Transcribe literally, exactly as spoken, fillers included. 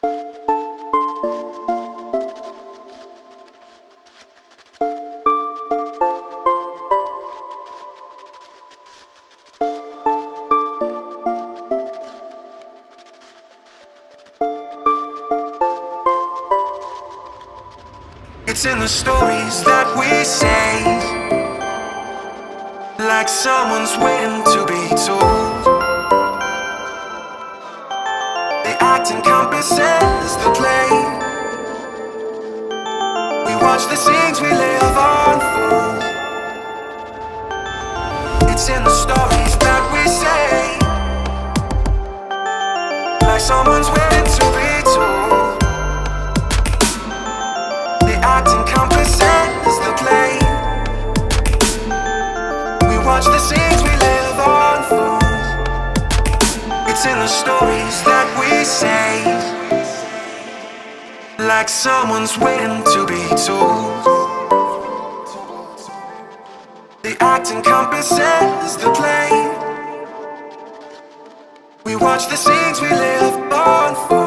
It's in the stories that we say, like someone's waiting to be told. The act encompasses the play. We watch the scenes we live unfold. It's in the stories that we say, like someone's waiting to be told. The act encompasses the play. We watch the scenes we live unfold. It's in the stories that we say, like someone's waiting to be told. The act encompasses the play. We watch the scenes we live unfold.